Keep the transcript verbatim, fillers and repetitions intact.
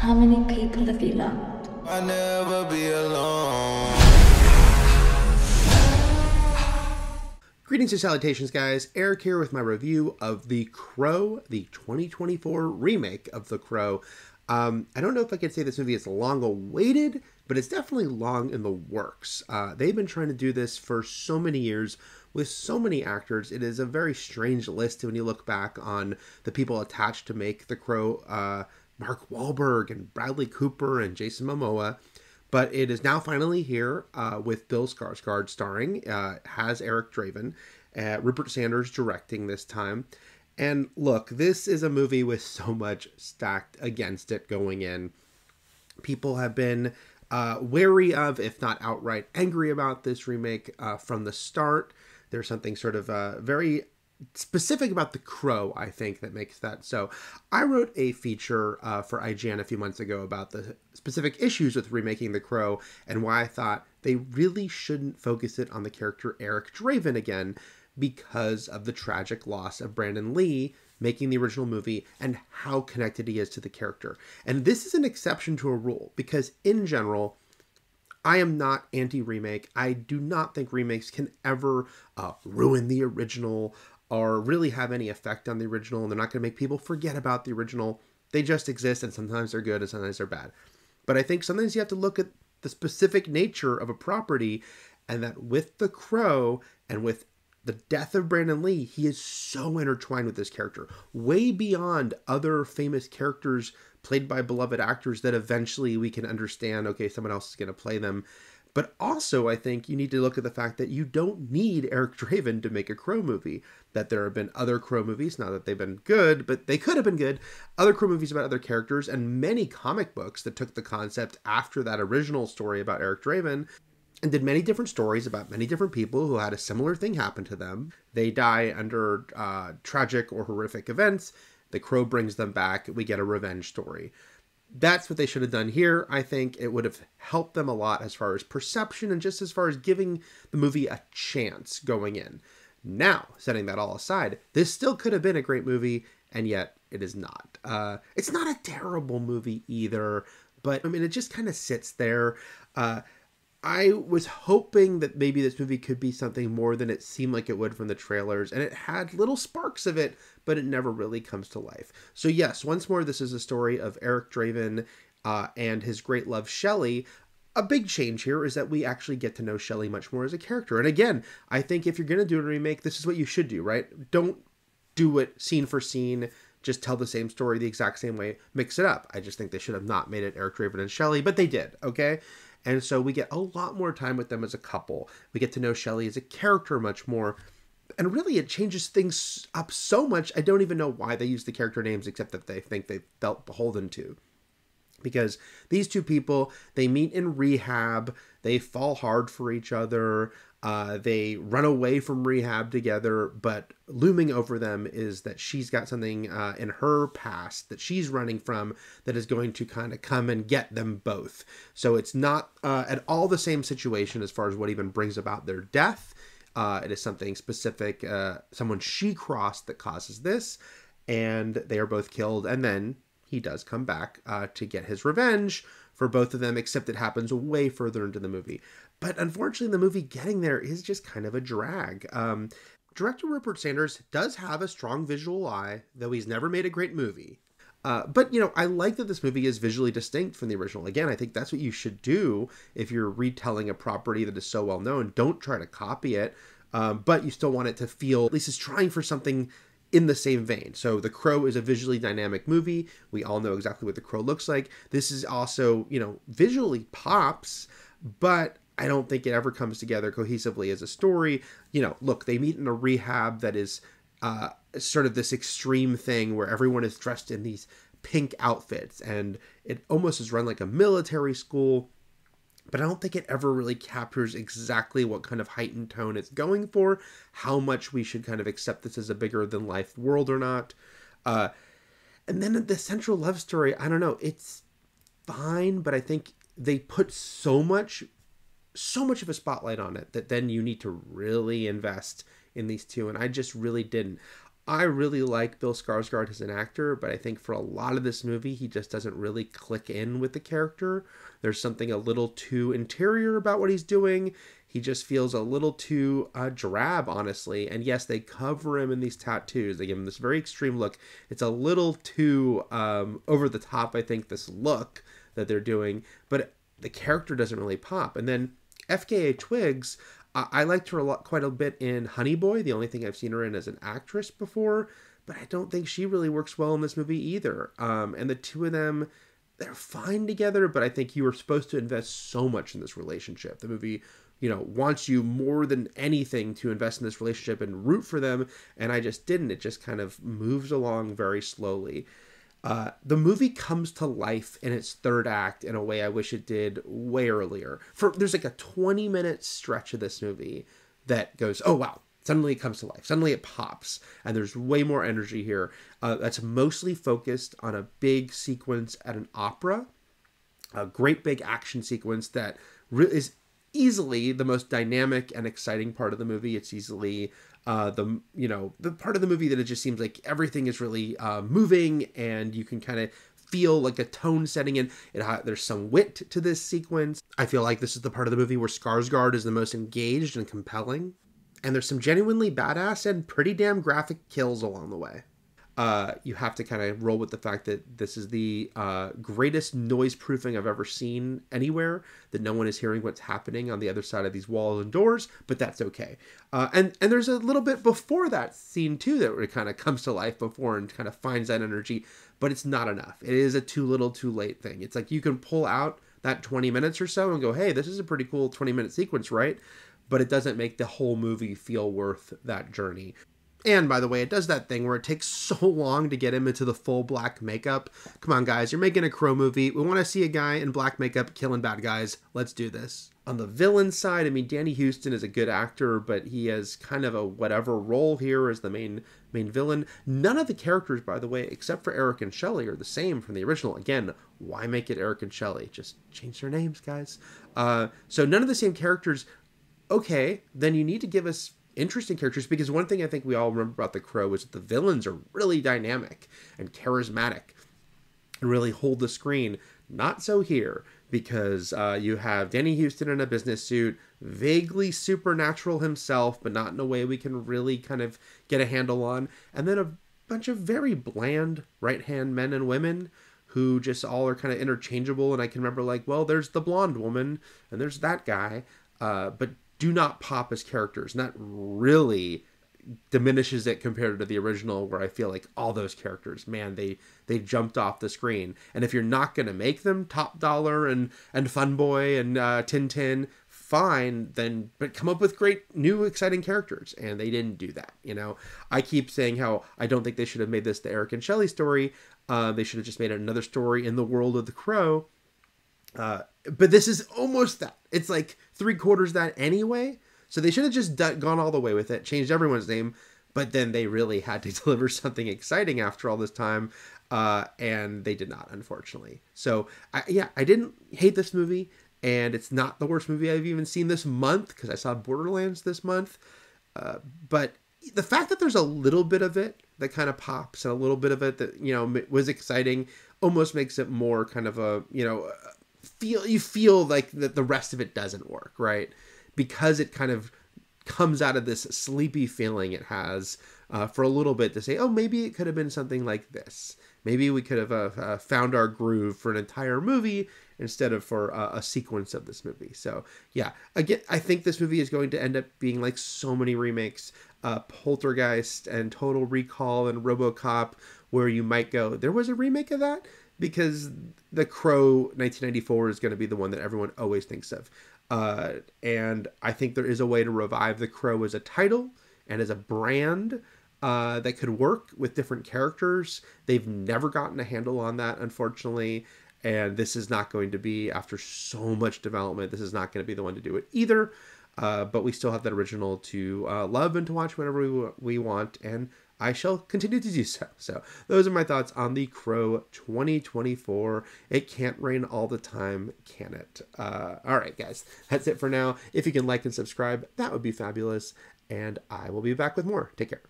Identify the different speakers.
Speaker 1: How many people have you loved?
Speaker 2: I'll never be alone.
Speaker 3: Greetings and salutations, guys. Eric here with my review of The Crow, the twenty twenty-four remake of The Crow. Um, I don't know if I could say this movie is long awaited, but it's definitely long in the works. Uh, they've been trying to do this for so many years with so many actors. It is a very strange list when you look back on the people attached to make The Crow. Uh, Mark Wahlberg and Bradley Cooper and Jason Momoa. But it is now finally here uh, with Bill Skarsgård starring, uh, has Eric Draven, uh, Rupert Sanders directing this time. And look, this is a movie with so much stacked against it going in. People have been uh, wary of, if not outright angry about this remake uh, from the start. There's something sort of uh, very specific about The Crow, I think, that makes that so. I wrote a feature uh, for I G N a few months ago about the specific issues with remaking The Crow and why I thought they really shouldn't focus it on the character Eric Draven again because of the tragic loss of Brandon Lee making the original movie and how connected he is to the character. And this is an exception to a rule because in general, I am not anti-remake. I do not think remakes can ever uh, ruin the original or really have any effect on the original, and they're not going to make people forget about the original. They just exist, and sometimes they're good and sometimes they're bad. But I think sometimes you have to look at the specific nature of a property, and that with The Crow and with the death of Brandon Lee, he is so intertwined with this character, way beyond other famous characters played by beloved actors that eventually we can understand, okay, someone else is going to play them. But also, I think you need to look at the fact that you don't need Eric Draven to make a Crow movie. That there have been other Crow movies, not that they've been good, but they could have been good. Other Crow movies about other characters, and many comic books that took the concept after that original story about Eric Draven and did many different stories about many different people who had a similar thing happen to them. They die under uh, tragic or horrific events. The Crow brings them back. We get a revenge story. That's what they should have done here. I think it would have helped them a lot as far as perception and just as far as giving the movie a chance going in. Now, setting that all aside, this still could have been a great movie, and yet it is not. Uh, it's not a terrible movie either, but I mean, it just kind of sits there. Uh, I was hoping that maybe this movie could be something more than it seemed like it would from the trailers, and it had little sparks of it, but it never really comes to life. So yes, once more, this is a story of Eric Draven uh, and his great love, Shelley. A big change here is that we actually get to know Shelley much more as a character. And again, I think if you're going to do a remake, this is what you should do, right? Don't do it scene for scene. Just tell the same story the exact same way. Mix it up. I just think they should have not made it Eric Draven and Shelley, but they did, okay? And so we get a lot more time with them as a couple. We get to know Shelley as a character much more. And really, it changes things up so much, I don't even know why they use the character names except that they think they felt beholden to. Because these two people, they meet in rehab, they fall hard for each other, uh, they run away from rehab together, but looming over them is that she's got something uh, in her past that she's running from that is going to kind of come and get them both. So it's not uh, at all the same situation as far as what even brings about their death. Uh, it is something specific, uh, someone she crossed that causes this, and they are both killed, and then he does come back uh, to get his revenge for both of them, except it happens way further into the movie. But unfortunately, the movie getting there is just kind of a drag. Um, director Rupert Sanders does have a strong visual eye, though he's never made a great movie. Uh, but, you know, I like that this movie is visually distinct from the original. Again, I think that's what you should do if you're retelling a property that is so well known. Don't try to copy it, um, but you still want it to feel, at least it's trying for something in the same vein. So The Crow is a visually dynamic movie. We all know exactly what The Crow looks like. This is also, you know, visually pops, but I don't think it ever comes together cohesively as a story. You know, look, they meet in a rehab that is uh, sort of this extreme thing where everyone is dressed in these pink outfits, and it almost is run like a military school. But I don't think it ever really captures exactly what kind of heightened tone it's going for, how much we should kind of accept this as a bigger than life world or not. Uh, and then the central love story, I don't know, it's fine, but I think they put so much, so much of a spotlight on it that then you need to really invest in these two. And I just really didn't. I really like Bill Skarsgård as an actor, but I think for a lot of this movie, he just doesn't really click in with the character. There's something a little too interior about what he's doing. He just feels a little too uh, drab, honestly. And yes, they cover him in these tattoos. They give him this very extreme look. It's a little too um, over the top, I think, this look that they're doing. But the character doesn't really pop. And then F K A Twigs, uh, I liked her a lot, quite a bit in Honey Boy, the only thing I've seen her in as an actress before. But I don't think she really works well in this movie either. Um, and the two of them, they're fine together, but I think you were supposed to invest so much in this relationship. The movie, you know, wants you more than anything to invest in this relationship and root for them, and I just didn't. It just kind of moves along very slowly. Uh, the movie comes to life in its third act in a way I wish it did way earlier. For there's like a twenty minute stretch of this movie that goes, oh wow, suddenly it comes to life. Suddenly it pops, and there's way more energy here. Uh, that's mostly focused on a big sequence at an opera, a great big action sequence that re- is easily the most dynamic and exciting part of the movie. It's easily uh, the, you know, the part of the movie that it just seems like everything is really uh, moving, and you can kind of feel like a tone setting in. It ha- there's some wit to this sequence. I feel like this is the part of the movie where Skarsgård is the most engaged and compelling. And there's some genuinely badass and pretty damn graphic kills along the way. Uh, you have to kind of roll with the fact that this is the uh, greatest noise proofing I've ever seen anywhere, that no one is hearing what's happening on the other side of these walls and doors, but that's okay. Uh, and, and there's a little bit before that scene too that it kind of comes to life before and kind of finds that energy, but it's not enough. It is a too little too late thing. It's like you can pull out that twenty minutes or so and go, hey, this is a pretty cool twenty minute sequence, right? But it doesn't make the whole movie feel worth that journey. And by the way, it does that thing where it takes so long to get him into the full black makeup. Come on, guys, you're making a Crow movie. We want to see a guy in black makeup killing bad guys. Let's do this. On the villain side, I mean, Danny Huston is a good actor, but he has kind of a whatever role here as the main main villain. None of the characters, by the way, except for Eric and Shelley, are the same from the original. Again, why make it Eric and Shelley? Just change their names, guys. Uh, so none of the same characters. Okay, then you need to give us interesting characters, because one thing I think we all remember about The Crow is that the villains are really dynamic and charismatic and really hold the screen. Not so here, because uh, you have Danny Huston in a business suit, vaguely supernatural himself, but not in a way we can really kind of get a handle on, and then a bunch of very bland right-hand men and women who just all are kind of interchangeable, and I can remember like, well, there's the blonde woman, and there's that guy, uh, but do not pop as characters. And that really diminishes it compared to the original, where I feel like all those characters, man, they they jumped off the screen. And if you're not going to make them Top Dollar and and Fun Boy and uh, Tintin, fine, then but come up with great new exciting characters. And they didn't do that. You know, I keep saying how I don't think they should have made this the Eric and Shelley story. Uh, they should have just made another story in the world of The Crow. Uh, but this is almost that. It's like three quarters that anyway. So they should have just d- gone all the way with it, changed everyone's name, but then they really had to deliver something exciting after all this time, uh, and they did not, unfortunately. So, I, yeah, I didn't hate this movie, and it's not the worst movie I've even seen this month, because I saw Borderlands this month, uh, but the fact that there's a little bit of it that kind of pops, and a little bit of it that, you know, was exciting, almost makes it more kind of a, you know, feel you feel like that the rest of it doesn't work, right? Because it kind of comes out of this sleepy feeling it has uh, for a little bit to say, oh, maybe it could have been something like this. Maybe we could have uh, uh, found our groove for an entire movie instead of for uh, a sequence of this movie. So yeah, again, I think this movie is going to end up being like so many remakes, uh, Poltergeist and Total Recall and RoboCop, where you might go, there was a remake of that? Because The Crow nineteen ninety-four is going to be the one that everyone always thinks of. Uh, and I think there is a way to revive The Crow as a title and as a brand uh, that could work with different characters. They've never gotten a handle on that, unfortunately. And this is not going to be, after so much development, this is not going to be the one to do it either. Uh, but we still have that original to uh, love and to watch whenever we, we want. And I shall continue to do so. So those are my thoughts on The Crow twenty twenty-four. It can't rain all the time, can it? Uh, all right, guys, that's it for now. If you can like and subscribe, that would be fabulous. And I will be back with more. Take care.